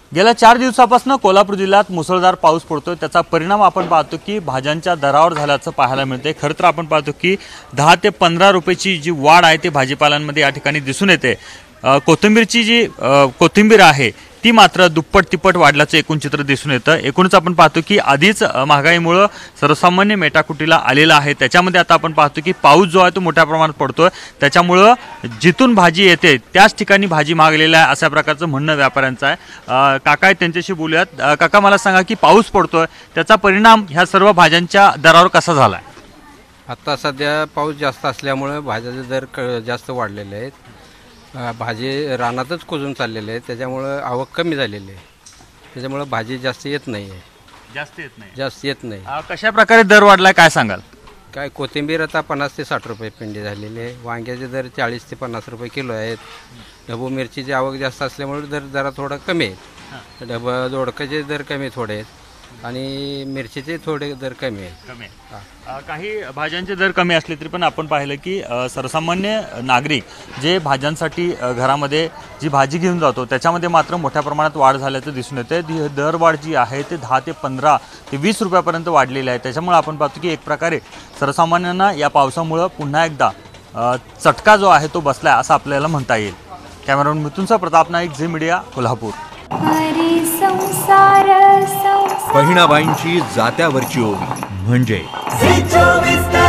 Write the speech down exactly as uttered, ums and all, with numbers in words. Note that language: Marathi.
गेल्या चार दिवसापासून कोल्हापूर जिल्ह्यात मुसळधार पाऊस पडतोय। त्याचा परिणाम आपण पाहतो की भाज्यांच्या दरावर झाल्याचं पाहायला मिळते। खरं तर आपण पाहतो की दहा ते पंधरा रुपयाची जी वाढ आहे ते भाजीपालांमध्ये या ठिकाणी दिसून येते। कोथिंबीरची जी कोथिंबीर आहे ती मात्र दुप्पट तिप्पट वाढल्याचं एकूण चित्र दिसून येतं। एकूणच आपण पाहतो की आधीच महागाईमुळे सर्वसामान्य मेटाकुटीला आलेला आहे। त्याच्यामध्ये आता आपण पाहतो की पाऊस जो आहे तो मोठ्या प्रमाणात पडतोय, त्याच्यामुळे जिथून भाजी येते त्याच ठिकाणी भाजी महागलेली आहे अशा प्रकारचं म्हणणं व्यापाऱ्यांचं आहे। काका त्यांच्याशी बोलूयात। काका मला सांगा की पाऊस पडतोय त्याचा परिणाम ह्या सर्व भाज्यांच्या दरावर कसा झालाय? आता सध्या पाऊस जास्त असल्यामुळे भाज्याचे दर जास्त वाढलेले आहेत। भाजी रानातच कुजून चाललेले आहे, त्याच्यामुळे आवक कमी झालेली आहे। त्याच्यामुळे भाजी जास्त येत नाही आहे जास्त येत नाही जास्त येत नाही कशा प्रकारे दर वाढलाय काय सांगाल? काय कोथिंबीर आता पन्नास ते साठ रुपये पेंडी झालेली आहे। वांग्याचे दर चाळीस ते पन्नास रुपये किलो आहेत। ढबू मिरचीची आवक जास्त असल्यामुळे दर जरा थोडा कमी आहे। ढब दोडकाचे दर कमी थोडे आहेत आणि मिरचीचे थोडे दर कमी आहेत कमी काही भाज्यांचे दर कमी असले तरी पण आपण पाहिलं की सर्वसामान्य नागरिक जे भाज्यांसाठी घरामध्ये जी भाजी घेऊन जातो त्याच्यामध्ये मात्र मोठ्या प्रमाणात वाढ झाल्याचं दिसून येते। दरवाढ जी आहे ते दहा ते पंधरा ते वीस रुपयापर्यंत वाढलेली आहे। त्याच्यामुळे आपण पाहतो की एक प्रकारे सर्वसामान्यांना या पावसामुळे पुन्हा एकदा चटका जो आहे तो बसलाय असं आपल्याला म्हणता येईल। कॅमेरामन मिथुनचा प्रताप नाईक, झी मीडिया, कोल्हापूर। बहिणाबाईंची जात्यावरची ओवी म्हणजे